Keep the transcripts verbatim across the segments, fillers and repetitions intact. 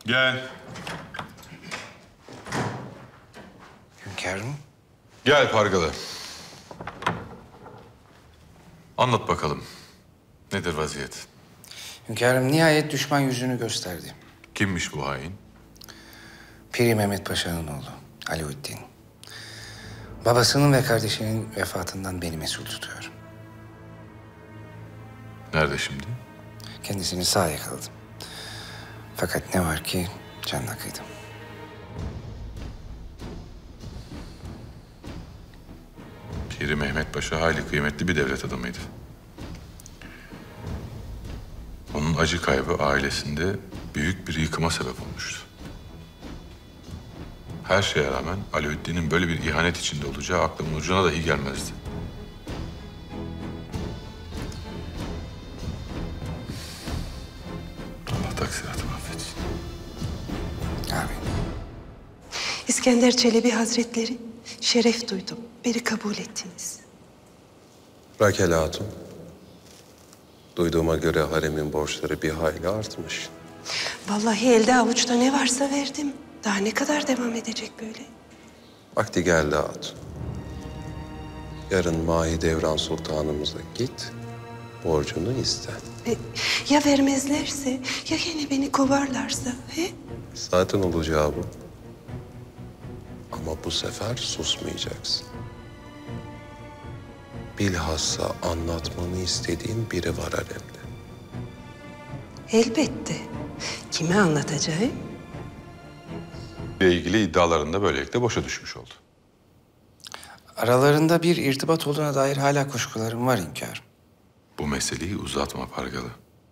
Gel. Hünkârım. Gel Pargalı. Anlat bakalım. Nedir vaziyet? Hünkârım nihayet düşman yüzünü gösterdi. Kimmiş bu hain? Piri Mehmet Paşa'nın oğlu Alaaddin. Babasının ve kardeşinin vefatından beni mesul tutuyor. Nerede şimdi? Kendisini sağ yakaladım. Fakat ne var ki canına kıydım. Piri Mehmet Paşa hayli kıymetli bir devlet adamıydı. Onun acı kaybı ailesinde büyük bir yıkıma sebep olmuştu. Her şeye rağmen Alaaddin'in böyle bir ihanet içinde olacağı aklımın ucuna dahi gelmezdi. Allah taksiratımı affetsin. Amin. İskender Çelebi Hazretleri, şeref duydum. Beni kabul ettiniz. Rakel Hatun. Duyduğuma göre haremin borçları bir hayli artmış. Vallahi elde avuçta ne varsa verdim. Daha ne kadar devam edecek böyle? Vakti geldi Hatun. Yarın Mahidevran Sultanımıza git, borcunu iste. E, ya vermezlerse, ya yine beni kovarlarsa, he? Zaten olacağı bu. Ama bu sefer susmayacaksın. Bilhassa anlatmanı istediğin biri var haremde. Elbette. Kime anlatacağım? ile ilgili iddialarında böylelikle boşa düşmüş oldu. Aralarında bir irtibat olduğuna dair hala kuşkularım var hünkârım. Bu meseleyi uzatma Pargalı.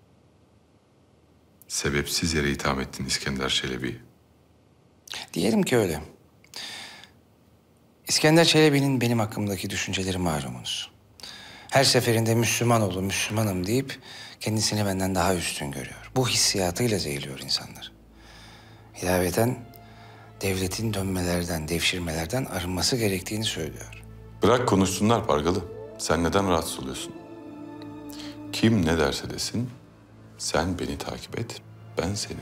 Sebepsiz yere itham ettin İskender Çelebi'yi. Diyelim ki öyle. İskender Çelebi'nin benim hakkımdaki düşünceleri malumunuz. Her seferinde Müslüman oğlu, Müslümanım deyip kendisini benden daha üstün görüyor. Bu hissiyatıyla zehirliyor insanlar. İlaveten devletin dönmelerden, devşirmelerden arınması gerektiğini söylüyor. Bırak konuşsunlar Pargalı. Sen neden rahatsız oluyorsun? Kim ne derse desin, sen beni takip et, ben seni.